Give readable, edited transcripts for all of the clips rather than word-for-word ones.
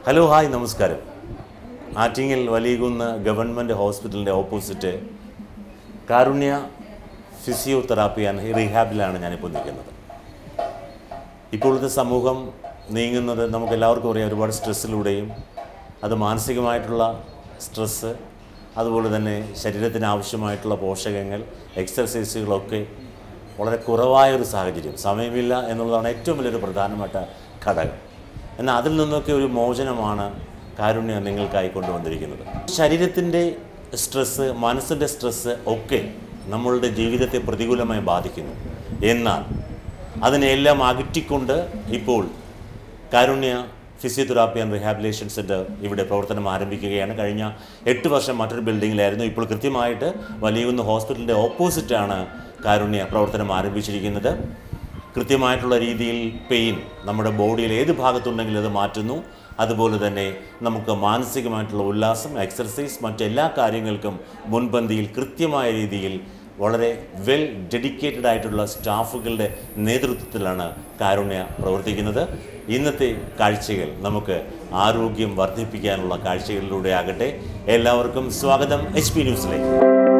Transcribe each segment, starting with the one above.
Hello hi നമസ്കാരം. Attingal Valiyakunnu government ഹോസ്പിറ്റലിൻ്റെ opposite Karunya physiotherapy and റീഹാബിലാണ് ഞാനിപ്പോൾ നിൽക്കുന്നത്. ഇപ്പോഴത്തെ സമൂഹം നീങ്ങുന്നത് നമുക്കെല്ലാവർക്കും അറിയാം, ഒരുപാട് സ്ട്രെസ്സിലൂടെയും. അത് മാനസികമായിട്ടുള്ള സ്ട്രെസ്സ്, അതുപോലെ തന്നെ ശരീരത്തിന് ആവശ്യമായിട്ടുള്ള പോഷകങ്ങൾ, എക്സർസൈസുകളൊക്കെ വളരെ കുറവായൊരു സാഹചര്യം. സമയമില്ല എന്നുള്ളതാണ് ഏറ്റവും വലിയൊരു പ്രധാനപ്പെട്ട ഘടകം. എന്നാൽ അതിൽ നിന്നൊക്കെ ഒരു മോചനമാണ് കാരുണ്യ നിങ്ങൾക്കായി കൊണ്ടുവന്നിരിക്കുന്നത്. ശരീരത്തിൻ്റെ സ്ട്രെസ്സ്, മനസ്സിൻ്റെ സ്ട്രെസ്സ് ഒക്കെ നമ്മളുടെ ജീവിതത്തെ പ്രതികൂലമായി ബാധിക്കുന്നു. എന്നാൽ അതിനെല്ലാം അകറ്റിക്കൊണ്ട് ഇപ്പോൾ Karunya physiotherapy and rehabilitation centre ഇവിടെ പ്രവർത്തനം ആരംഭിക്കുകയാണ്. കഴിഞ്ഞ 8 വർഷം മറ്റൊരു ബിൽഡിങ്ങിലായിരുന്നു. ഇപ്പോൾ കൃത്യമായിട്ട് വലിയകുന്ന് ഹോസ്പിറ്റലിൻ്റെ ഓപ്പോസിറ്റാണ് കാരുണ്യ പ്രവർത്തനം ആരംഭിച്ചിരിക്കുന്നത്. കൃത്യമായിട്ടുള്ള രീതിയിൽ പെയിൻ നമ്മുടെ ബോഡിയിൽ ഏത് ഭാഗത്തുണ്ടെങ്കിലും അത് മാറ്റുന്നു. അതുപോലെ തന്നെ നമുക്ക് മാനസികമായിട്ടുള്ള ഉല്ലാസം, എക്സർസൈസ്, മറ്റെല്ലാ കാര്യങ്ങൾക്കും മുൻപന്തിയിൽ കൃത്യമായ രീതിയിൽ വളരെ വെൽ ഡെഡിക്കേറ്റഡ് ആയിട്ടുള്ള സ്റ്റാഫുകളുടെ നേതൃത്വത്തിലാണ് കാരുണ്യ പ്രവർത്തിക്കുന്നത്. ഇന്നത്തെ കാഴ്ചകൾ നമുക്ക് ആരോഗ്യം വർദ്ധിപ്പിക്കാനുള്ള കാഴ്ചകളിലൂടെ ആകട്ടെ. എല്ലാവർക്കും സ്വാഗതം HP ന്യൂസിലേക്ക്.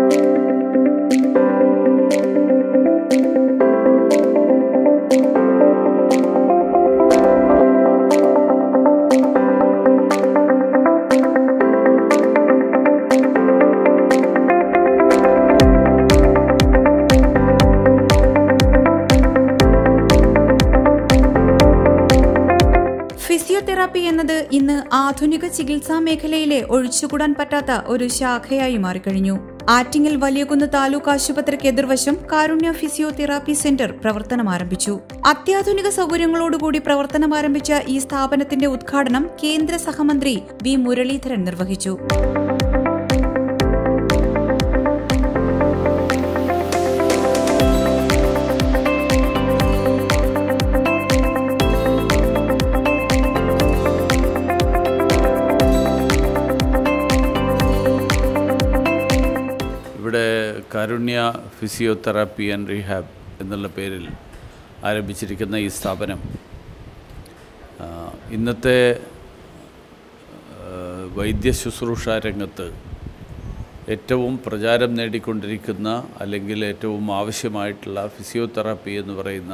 ഫിസിയോതെറാപ്പി എന്നത് ഇന്ന് ആധുനിക ചികിത്സാ മേഖലയിലെ ഒഴിച്ചുകൂടാൻ പറ്റാത്ത ഒരു ശാഖയായി മാറിക്കഴിഞ്ഞു. ആറ്റിങ്ങൽ വലിയകുന്ന് താലൂക്ക് ആശുപത്രിക്ക് എതിർവശം കാരുണ്യ ഫിസിയോതെറാപ്പി സെന്റർ പ്രവർത്തനം ആരംഭിച്ചു. അത്യാധുനിക സൗകര്യങ്ങളോടുകൂടി പ്രവർത്തനം ആരംഭിച്ച ഈ സ്ഥാപനത്തിന്റെ ഉദ്ഘാടനം കേന്ദ്ര സഹമന്ത്രി വി മുരളീധരൻ നിർവഹിച്ചു. ഇവിടെ കാരുണ്യ ഫിസിയോതെറാപ്പി ആൻഡ് റീഹാബ് എന്നുള്ള പേരിൽ ആരംഭിച്ചിരിക്കുന്ന ഈ സ്ഥാപനം ഇന്നത്തെ വൈദ്യശുശ്രൂഷ രംഗത്ത് ഏറ്റവും പ്രചാരം നേടിക്കൊണ്ടിരിക്കുന്ന, അല്ലെങ്കിൽ ഏറ്റവും ആവശ്യമായിട്ടുള്ള ഫിസിയോതെറാപ്പി എന്ന് പറയുന്ന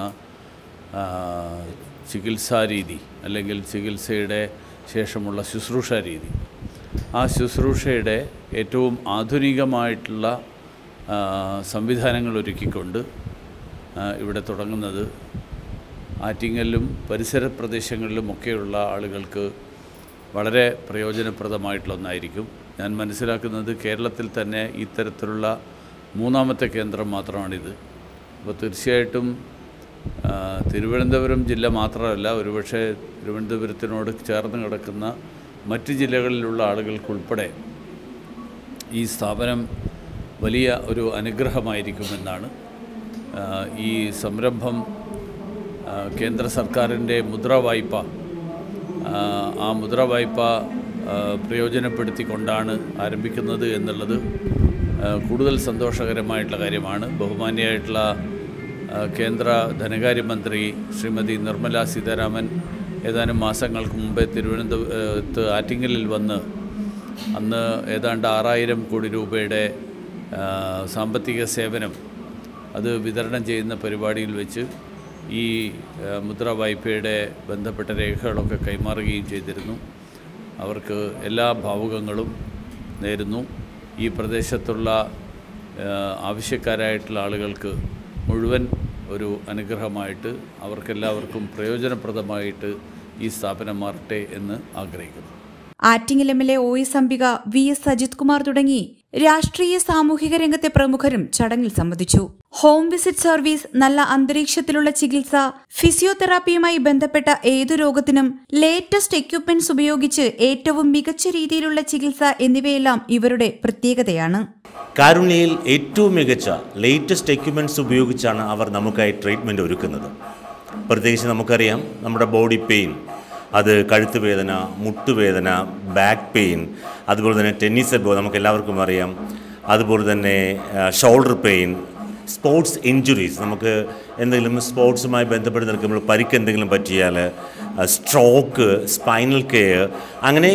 ചികിത്സാരീതി, അല്ലെങ്കിൽ ചികിത്സയുടെ ശേഷമുള്ള ശുശ്രൂഷ രീതി, ആ ശുശ്രൂഷയുടെ ഏറ്റവും ആധുനികമായിട്ടുള്ള സംവിധാനങ്ങൾ ഒരുക്കിക്കൊണ്ട് ഇവിടെ തുടങ്ങുന്നത് ആറ്റിങ്ങലിലും പരിസര പ്രദേശങ്ങളിലുമൊക്കെയുള്ള ആളുകൾക്ക് വളരെ പ്രയോജനപ്രദമായിട്ടുള്ള ഒന്നായിരിക്കും. ഞാൻ മനസ്സിലാക്കുന്നത് കേരളത്തിൽ തന്നെ ഇത്തരത്തിലുള്ള 3ാമത്തെ കേന്ദ്രം മാത്രമാണിത്. അപ്പോൾ തീർച്ചയായിട്ടും തിരുവനന്തപുരം ജില്ല മാത്രമല്ല, ഒരുപക്ഷെ തിരുവനന്തപുരത്തിനോട് ചേർന്ന് കിടക്കുന്ന മറ്റ് ജില്ലകളിലുള്ള ആളുകൾക്കുൾപ്പെടെ ഈ സ്ഥാപനം വലിയ ഒരു അനുഗ്രഹമായിരിക്കുമെന്നാണ്. ഈ സംരംഭം കേന്ദ്ര സർക്കാരിൻ്റെ മുദ്രാവായ്പ, ആ മുദ്രാവായ്പ പ്രയോജനപ്പെടുത്തിക്കൊണ്ടാണ് ആരംഭിക്കുന്നത് എന്നുള്ളത് കൂടുതൽ സന്തോഷകരമായിട്ടുള്ള കാര്യമാണ്. ബഹുമാന്യയായിട്ടുള്ള കേന്ദ്ര ധനകാര്യമന്ത്രി ശ്രീമതി നിർമ്മല സീതാരാമൻ ഏതാനും മാസങ്ങൾക്ക് മുമ്പേ തിരുവനന്തപുരത്ത് ആറ്റിങ്ങലിൽ വന്ന് അന്ന് ഏതാണ്ട് 6000 കോടി രൂപയുടെ സാമ്പത്തിക സേവനം അത് വിതരണം ചെയ്യുന്ന പരിപാടിയിൽ വെച്ച് ഈ മുദ്രാ വായ്പയുടെ ബന്ധപ്പെട്ട രേഖകളൊക്കെ കൈമാറുകയും ചെയ്തിരുന്നു. അവർക്ക് എല്ലാ ഭാവുകങ്ങളും നേരുന്നു. ഈ പ്രദേശത്തുള്ള ആവശ്യക്കാരായിട്ടുള്ള ആളുകൾക്ക് മുഴുവൻ ഒരു അനുഗ്രഹമായിട്ട്, അവർക്കെല്ലാവർക്കും പ്രയോജനപ്രദമായിട്ട് ഈ സ്ഥാപനം മാറട്ടെ എന്ന് ആഗ്രഹിക്കുന്നു. Attingal MLA OS Ambika, VS Sajith Kumar തുടങ്ങി രാഷ്ട്രീയ സാമൂഹിക രംഗത്തെ പ്രമുഖരും ചടങ്ങിൽ സംബന്ധിച്ചു. ഹോം വിസിറ്റ് സർവീസ്, നല്ല അന്തരീക്ഷത്തിലുള്ള ചികിത്സ, ഫിസിയോതെറാപ്പിയുമായി ബന്ധപ്പെട്ട ഏതു രോഗത്തിനും ലേറ്റസ്റ്റ് എക്യുപ്മെന്റ്സ് ഉപയോഗിച്ച് ഏറ്റവും മികച്ച രീതിയിലുള്ള ചികിത്സ എന്നിവയെല്ലാം ഇവരുടെ പ്രത്യേകതയാണ്. കാരുണ്യയിൽ ഏറ്റവും മികച്ച ലേറ്റസ്റ്റ് എക്യുപ്മെൻറ്റ്സ് ഉപയോഗിച്ചാണ് അവർ നമുക്കായി ട്രീറ്റ്മെൻറ്റ് ഒരുക്കുന്നത്. പ്രത്യേകിച്ച് നമുക്കറിയാം, നമ്മുടെ ബോഡി പെയിൻ, അത് കഴുത്ത് വേദന, മുട്ടുവേദന, ബാക്ക് പെയിൻ, അതുപോലെ തന്നെ ടെന്നീസ് എൽബോ നമുക്കെല്ലാവർക്കും അറിയാം, അതുപോലെ തന്നെ ഷോൾഡർ പെയിൻ, സ്പോർട്സ് ഇഞ്ചുറീസ്, നമുക്ക് എന്തെങ്കിലും സ്പോർട്സുമായി ബന്ധപ്പെട്ട് നിൽക്കുമ്പോൾ പരിക്ക് എന്തെങ്കിലും പറ്റിയാൽ, സ്ട്രോക്ക്, സ്പൈനൽ കെയർ, അങ്ങനെ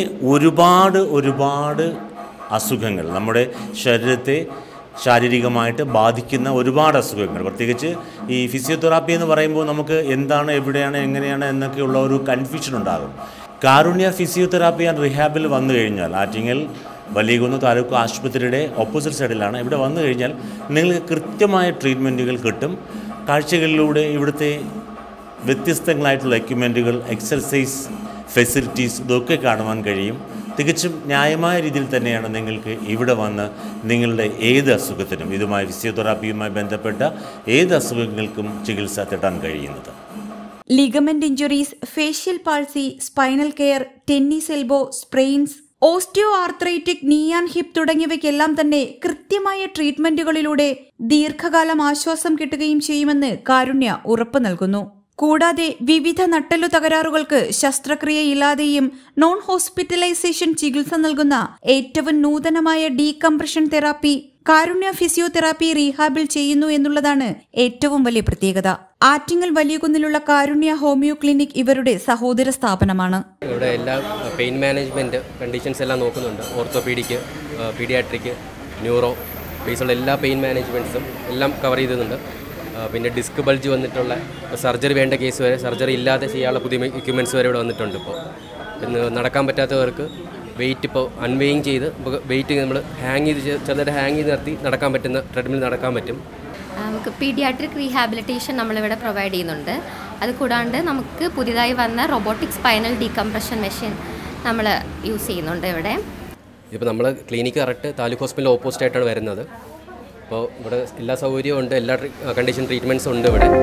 ഒരുപാട് അസുഖങ്ങൾ, നമ്മുടെ ശരീരത്തെ ശാരീരികമായിട്ട് ബാധിക്കുന്ന ഒരുപാട് അസുഖങ്ങൾ. പ്രത്യേകിച്ച് ഈ ഫിസിയോതെറാപ്പി എന്ന് പറയുമ്പോൾ നമുക്ക് എന്താണ്, എവിടെയാണ്, എങ്ങനെയാണ് എന്നൊക്കെയുള്ള ഒരു കൺഫ്യൂഷൻ ഉണ്ടാകും. കാരുണ്യ ഫിസിയോതെറാപ്പി ആൻഡ് റിഹാബിൽ വന്നു കഴിഞ്ഞാൽ, ആറ്റിങ്ങൽ വലിയകുന്ന് താലൂക്ക് ആശുപത്രിയുടെ ഓപ്പോസിറ്റ് സൈഡിലാണ്. ഇവിടെ വന്നു കഴിഞ്ഞാൽ നിങ്ങൾക്ക് കൃത്യമായ ട്രീറ്റ്മെൻറ്റുകൾ കിട്ടും. കാഴ്ചകളിലൂടെ ഇവിടുത്തെ വ്യത്യസ്തങ്ങളായിട്ടുള്ള എക്യുപ്മെൻറ്റുകൾ, എക്സർസൈസ് ഫെസിലിറ്റീസ് ഇതൊക്കെ കാണുവാൻ കഴിയും. തികച്ചും ന്യായമായ രീതിയിൽ തന്നെയാണ് നിങ്ങൾക്ക് ഇവിടെ വന്ന് നിങ്ങളുടെ ഏത് അസുഖത്തിനും, ഇതുമായി ഫിസിയോതെറാപ്പിയുമായി ബന്ധപ്പെട്ട ഏത് അസുഖങ്ങൾക്കും ചികിത്സ തേടാൻ കഴിയുന്നത്. Ligament injuries, facial palsy, spinal care, tennis elbow, sprains, osteoarthritic, knee and hip തുടങ്ങിയവയ്ക്കെല്ലാം തന്നെ കൃത്യമായ ട്രീറ്റ്മെന്റുകളിലൂടെ ദീർഘകാലം ആശ്വാസം കിട്ടുകയും ചെയ്യുമെന്ന് കാരുണ്യ ഉറപ്പു നൽകുന്നു. കൂടാതെ വിവിധ നട്ടെല്ലു തകരാറുകൾക്ക് ശസ്ത്രക്രിയയില്ലാതെയും നോൺ ഹോസ്പിറ്റലൈസേഷൻ ചികിത്സ നൽകുന്ന ഏറ്റവും നൂതനമായ decompression therapy Karunya physiotherapy rehab ചെയ്യുന്നു എന്നുള്ളതാണ് ഏറ്റവും വലിയ പ്രത്യേകത. ആറ്റിങ്ങൽ വലിയകുന്നിലുള്ള കാരുണ്യ ഹോമിയോ ക്ലിനിക് ഇവരുടെ സഹോദര സ്ഥാപനമാണ്. ഇവിടെ എല്ലാ പെയിൻ മാനേജ്മെൻറ്റ് കണ്ടീഷൻസ് എല്ലാം നോക്കുന്നുണ്ട്. ഓർത്തോപീഡിക്ക്, പീഡിയാട്രിക്ക്, ന്യൂറോ ബേസുള്ള എല്ലാ പെയിൻ മാനേജ്മെൻറ്റ്സും എല്ലാം കവർ ചെയ്യുന്നുണ്ട്. പിന്നെ ഡിസ്ക് ബൾജ് വന്നിട്ടുള്ള സർജറി വേണ്ട കേസ് വരെ, സർജറി ഇല്ലാതെ ചെയ്യാനുള്ള പുതിയ എക്യുപ്മെൻറ്റ്സ് വരെ ഇവിടെ വന്നിട്ടുണ്ട്. ഇപ്പോൾ പിന്നെ നടക്കാൻ പറ്റാത്തവർക്ക് വെയിറ്റ് ഇപ്പോൾ അൺവെയിങ് ചെയ്ത് വെയിറ്റ് നമ്മൾ ചെറുതായിട്ട് ഹാങ് ചെയ്ത് നിർത്തി നടക്കാൻ പറ്റുന്ന ട്രെഡ്മിൽ നടക്കാൻ പറ്റും. നമുക്ക് പീഡിയാട്രിക് റീഹാബിലിറ്റേഷൻ നമ്മളിവിടെ പ്രൊവൈഡ് ചെയ്യുന്നുണ്ട്. അതുകൂടാണ്ട് നമുക്ക് പുതിയതായി വന്ന റോബോട്ടിക് സ്പൈനൽ ഡീകംപ്രഷൻ മെഷീൻ നമ്മൾ യൂസ് ചെയ്യുന്നുണ്ട് ഇവിടെ. ഇപ്പോൾ നമ്മൾ clinic correct taluk hospital opposite ആയിട്ടാണ് വരുന്നത്. അപ്പോൾ ഇവിടെ എല്ലാ സൗകര്യവും ഉണ്ട്, എല്ലാ കണ്ടീഷൻ ട്രീറ്റ്മെൻറ്റ്സും ഉണ്ട് ഇവിടെ.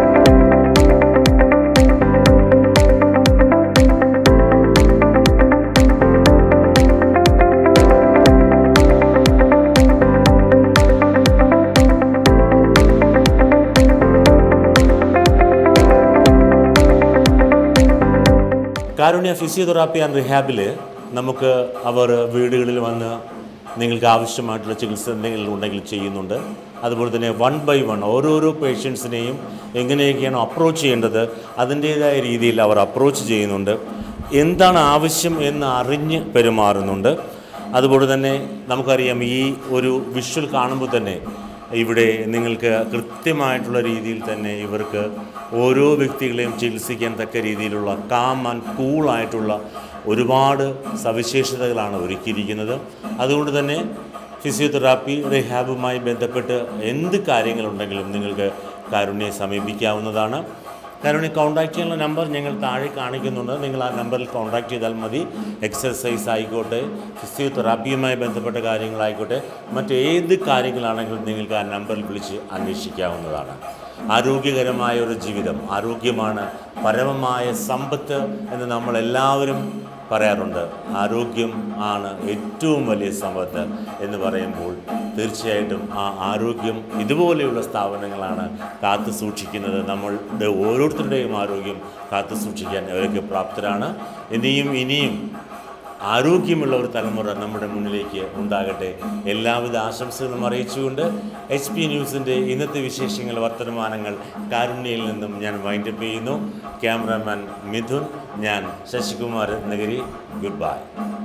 കാരുണ്യ ഫിസിയോതെറാപ്പി ആൻഡ് റിഹാബിൽ നമുക്ക് അവർ വീടുകളിൽ വന്ന് നിങ്ങൾക്ക് ആവശ്യമായിട്ടുള്ള ചികിത്സ എന്തെങ്കിലും ഉണ്ടെങ്കിൽ ചെയ്യുന്നുണ്ട്. അതുപോലെ തന്നെ 1 by 1 ഓരോരോ പേഷ്യൻസിനെയും എങ്ങനെയൊക്കെയാണ് അപ്രോച്ച് ചെയ്യേണ്ടത് അതിൻ്റേതായ രീതിയിൽ അവർ അപ്രോച്ച് ചെയ്യുന്നുണ്ട്. എന്താണ് ആവശ്യം എന്ന് അറിഞ്ഞ് പെരുമാറുന്നുണ്ട്. അതുപോലെ തന്നെ നമുക്കറിയാം, ഈ ഒരു വിഷ്വൽ കാണുമ്പോൾ തന്നെ ഇവിടെ നിങ്ങൾക്ക് കൃത്യമായിട്ടുള്ള രീതിയിൽ തന്നെ ഇവർക്ക് ഓരോ വ്യക്തികളെയും ചികിത്സിക്കാൻ തക്ക രീതിയിലുള്ള കാം ആൻഡ് കൂളായിട്ടുള്ള ഒരുപാട് സവിശേഷതകളാണ് ഒരുക്കിയിരിക്കുന്നത്. അതുകൊണ്ട് തന്നെ ഫിസിയോതെറാപ്പി റിഹാബുമായി ബന്ധപ്പെട്ട് എന്ത് കാര്യങ്ങളുണ്ടെങ്കിലും നിങ്ങൾക്ക് കാരുണ്യയെ സമീപിക്കാവുന്നതാണ്. കാരുണ്യ കോൺടാക്ട് ചെയ്യാനുള്ള നമ്പർ ഞങ്ങൾ താഴെ കാണിക്കുന്നുണ്ട്. നിങ്ങൾ ആ നമ്പറിൽ കോൺടാക്ട് ചെയ്താൽ മതി. എക്സർസൈസ് ആയിക്കോട്ടെ, ഫിസിയോതെറാപ്പിയുമായി ബന്ധപ്പെട്ട കാര്യങ്ങളായിക്കോട്ടെ, മറ്റേത് കാര്യങ്ങളാണെങ്കിലും നിങ്ങൾക്ക് ആ നമ്പറിൽ വിളിച്ച് അന്വേഷിക്കാവുന്നതാണ്. ആരോഗ്യകരമായ ഒരു ജീവിതം, ആരോഗ്യമാണ് പരമമായ സമ്പത്ത് എന്ന് നമ്മളെല്ലാവരും പറയാറുണ്ട്. ആരോഗ്യം ആണ് ഏറ്റവും വലിയ സമ്പത്ത് എന്ന് പറയുമ്പോൾ തീർച്ചയായിട്ടും ആ ആരോഗ്യം ഇതുപോലെയുള്ള സ്ഥാപനങ്ങളാണ് കാത്തു സൂക്ഷിക്കുന്നത്. നമ്മളുടെ ഓരോരുത്തരുടെയും ആരോഗ്യം കാത്തു സൂക്ഷിക്കാൻ അവരൊക്കെ പ്രാപ്തരാണ്. ഇനിയും ആരോഗ്യമുള്ള ഒരു തലമുറ നമ്മുടെ മുന്നിലേക്ക് ഉണ്ടാകട്ടെ. എല്ലാവിധ ആശംസകളും അറിയിച്ചുകൊണ്ട് HP ന്യൂസിൻ്റെ ഇന്നത്തെ വിശേഷങ്ങൾ, വർത്തമാനങ്ങൾ കാരുണ്യയിൽ നിന്നും ഞാൻ വൈൻഡപ്പ് ചെയ്യുന്നു. ക്യാമറാമാൻ മിഥുൻ, ഞാൻ ശശികുമാർ നഗരി. Good bye.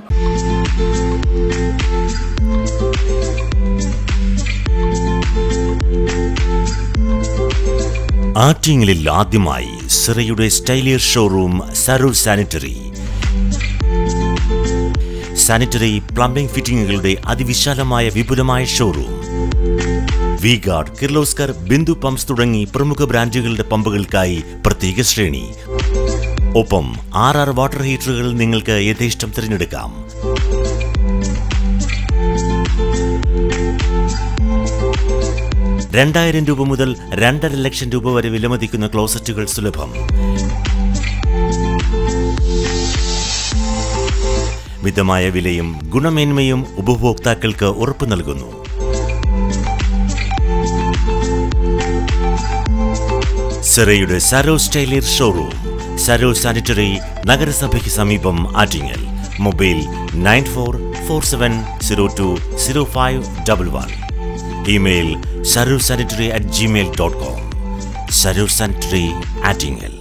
ആറ്റിങ്ങലിൽ ആദ്യമായി സിറയുടെ സ്റ്റൈലിയർ showroom Saroor sanitary. Sanitary plumbing ഫിറ്റിംഗുകളുടെ അതിവിശാലമായ വിപുലമായ ഷോറൂം. വി-ഗാർഡ്, കിർലോസ്കർ, ബിന്ദു പമ്പ്സ് തുടങ്ങി പ്രമുഖ ബ്രാൻഡുകളുടെ പമ്പുകൾക്കായി പ്രത്യേക ശ്രേണി. ഒപ്പം RR വാട്ടർ ഹീറ്ററുകൾ നിങ്ങൾക്ക് യഥേഷ്ടം തിരഞ്ഞെടുക്കാം. ₹2,000 മുതൽ 2.5 ലക്ഷം വരെ വിലമതിക്കുന്ന ക്ലോസറ്റുകൾ സുലഭം. മിതമായ വിലയും ഗുണമേന്മയും ഉപഭോക്താക്കൾക്ക് ഉറപ്പു നൽകുന്നു. സിറയുടെ സരോ സ്റ്റൈലിയർ ഷോറൂം, സരോ സാനിറ്ററി, നഗരസഭയ്ക്ക് സമീപം, Attingal. Mobile 9447020511. Email sarursanitary@gmail.com. Sarur Sanitary, Attingel.